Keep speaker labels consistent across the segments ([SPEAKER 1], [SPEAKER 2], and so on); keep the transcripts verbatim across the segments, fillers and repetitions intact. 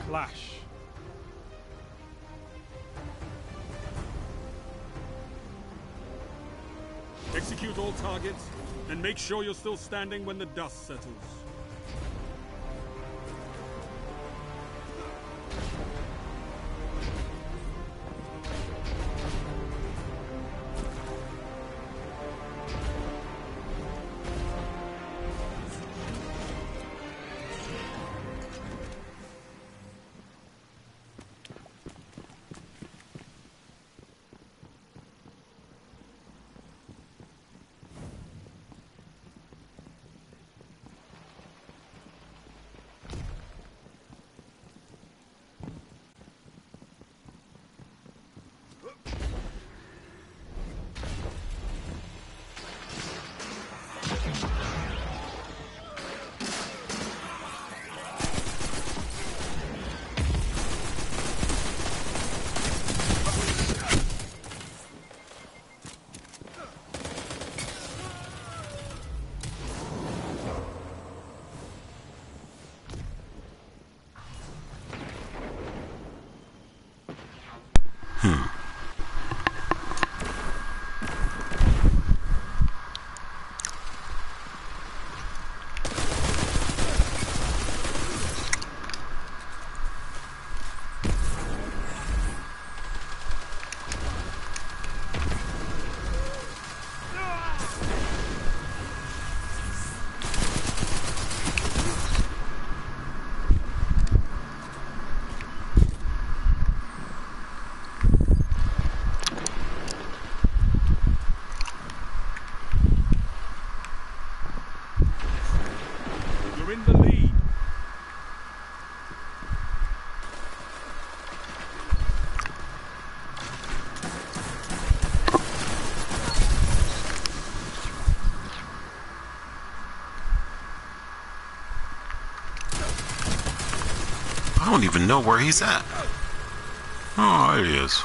[SPEAKER 1] clash. Execute all targets, and make sure you're still standing when the dust settles.
[SPEAKER 2] I don't even know where he's at. Oh, there he is.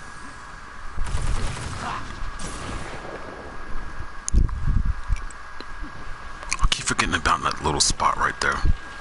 [SPEAKER 2] I keep forgetting about that little spot right there.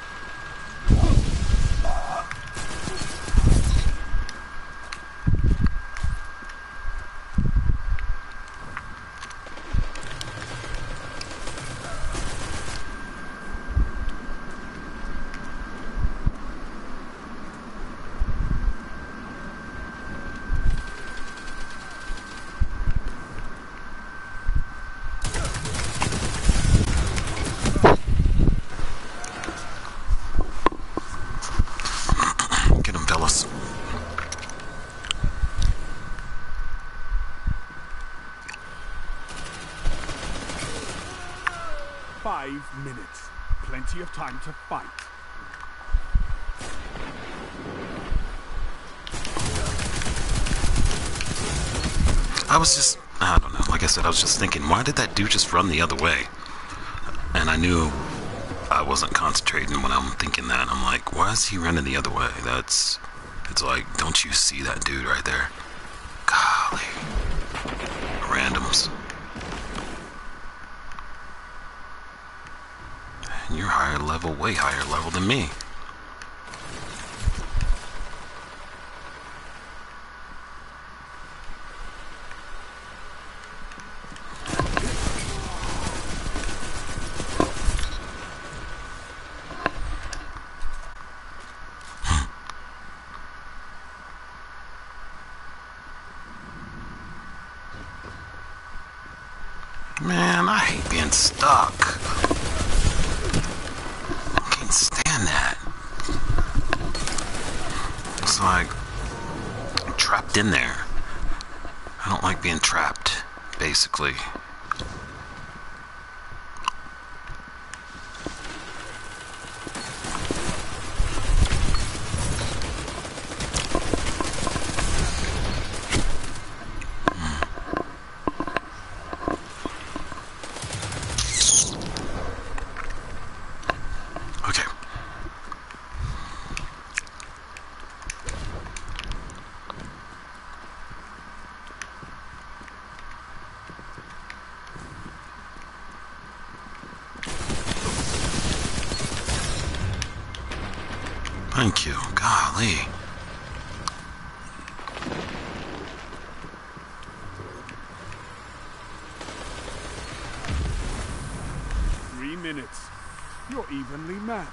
[SPEAKER 1] Five minutes. Plenty of time to fight.
[SPEAKER 2] I was just, I don't know, like I said, I was just thinking, why did that dude just run the other way? And I knew I wasn't concentrating when I'm thinking that. I'm like, why is he running the other way? That's, it's like, don't you see that dude right there? Golly. Randoms. And you're higher level, way higher level than me. Man, I hate being stuck. I can't stand that. It's like I'm trapped in there. I don't like being trapped, basically. Thank you. Golly.
[SPEAKER 1] Three minutes. You're evenly matched.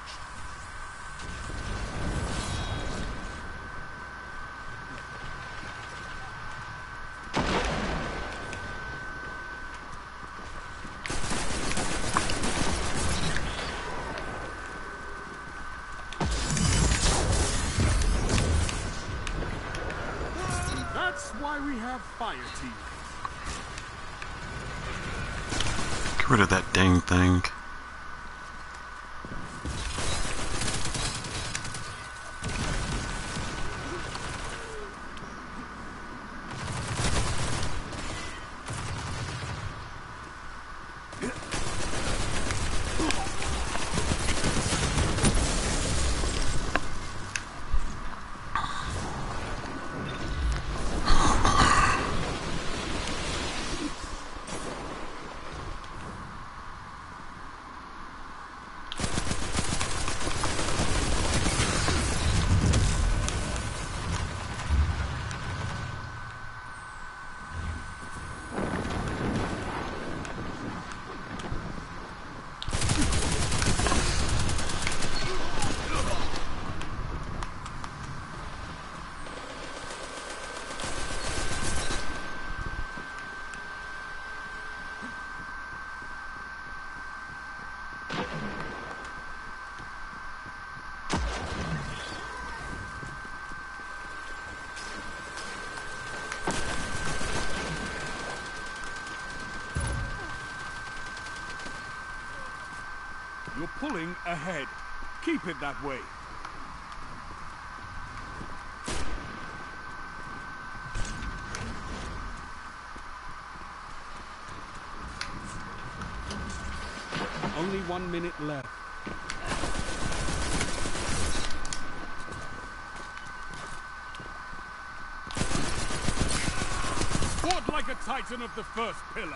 [SPEAKER 1] That's why we have fire teams.
[SPEAKER 2] Get rid of that dang thing. You're pulling ahead. Keep it that way. Only one minute left. Fought like a titan of the first pillar.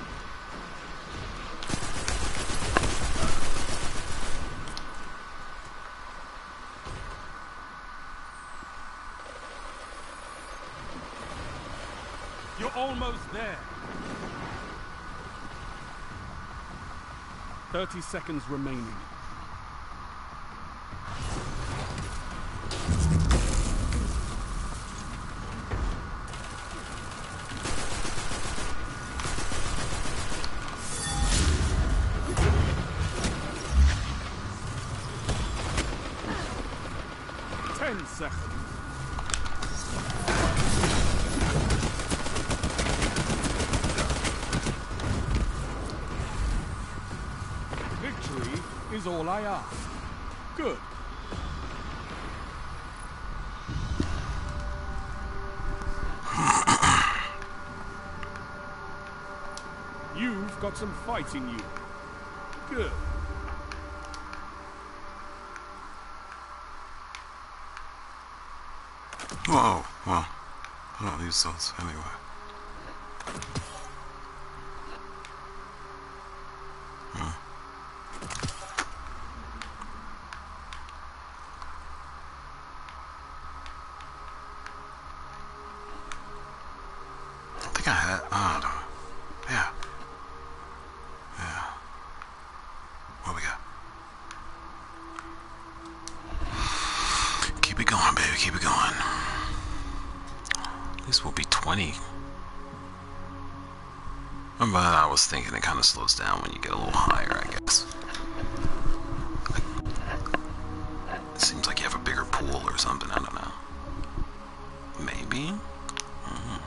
[SPEAKER 2] You're almost there. Thirty seconds remaining. Ten seconds. Victory is all I ask. Good. You've got some fight in you. Good. Whoa, well, I don't use those anyway. Hmm. I think I had, oh, I don't know. Yeah. Yeah. What we got? Keep it going, baby, keep it going. At least we'll be twenty. But I was thinking it kind of slows down when you get a little higher, I guess. It seems like you have a bigger pool or something, I don't know. Maybe? Mm-hmm.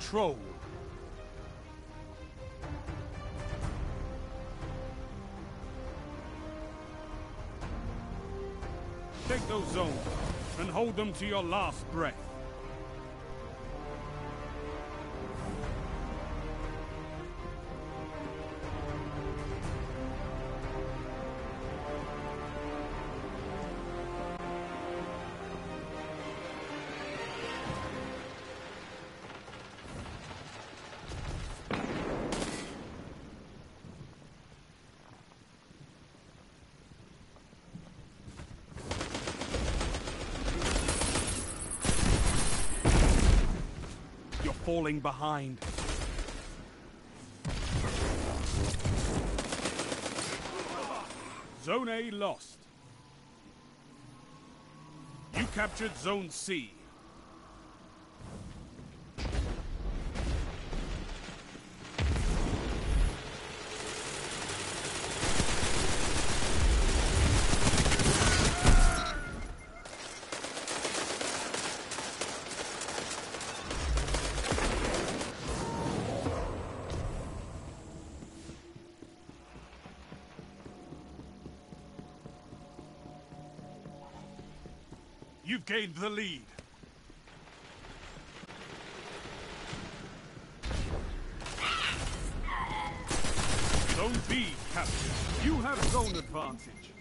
[SPEAKER 1] control. Take those zones and hold them to your last breath. Falling behind. Zone A lost. You captured Zone C. You've gained the lead. Zone B captured. You have zone advantage.